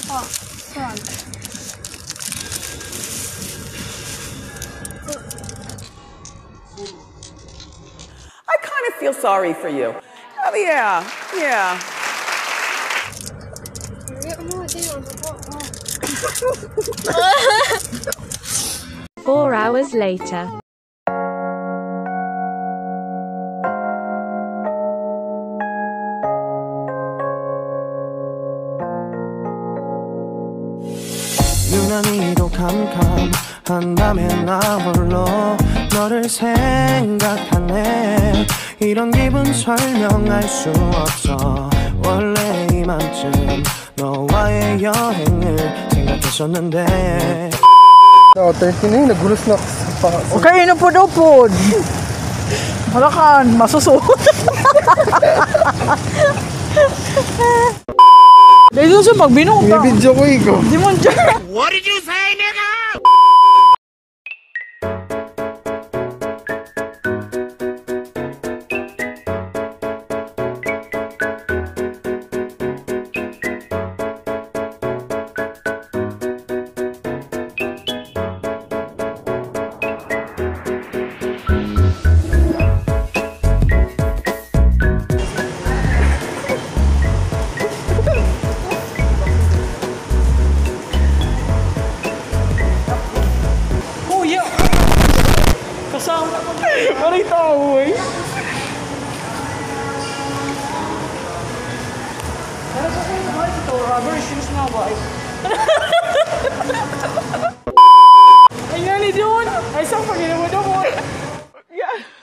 Oh, saan? I kind of feel sorry for you. Oh, yeah, yeah. 4 hours later. 유난히도 캄캄한 밤에 나 홀로 너를 생각하네. 이런 기분 설명할 수 없어. 원래 이맘쯤 너와의 여행을 생각했었는데. Oh, 13 na yun, nagulos na ako sa Okay, inupod-upod. Malakan, masusuot. Dahil doon sa pagbinuka. May video ko ikaw. Di mo dyan. What did you say, nigga? Maray tao eh. Para sa kayo naman ito, rubber shoes na ba? Ay nga ni John! Ay saan pag-inawa na mo? Yeah.